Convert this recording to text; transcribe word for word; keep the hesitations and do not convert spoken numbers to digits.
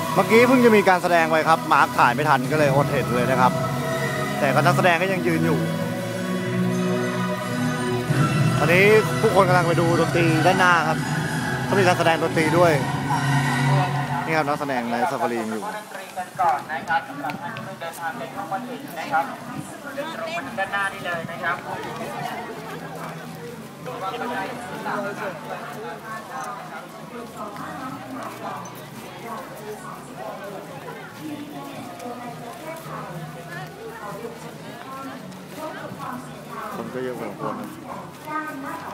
เมื่อกี้เพิ่งจะมีการแสดงไปครับมาร์คถ่ายไม่ทันก็เลยอดเห็นเลยนะครับแต่ก็นักแสดงก็ยังยืนอยู่ตอนนี้ผู้คนกำลังไปดูดนตรีด้านหน้าครับเขามีการแสดงดนตรีด้วยนี่ครับนักแสดงในซาฟารีอยู่ก่อนนะครับสำหรับท่านที่เดินทางไปเข้ามาถึงนะครับเดินตรงมาทางด้านหน้านี่เลยนะครับคนก็เยอะพอสมควรนะ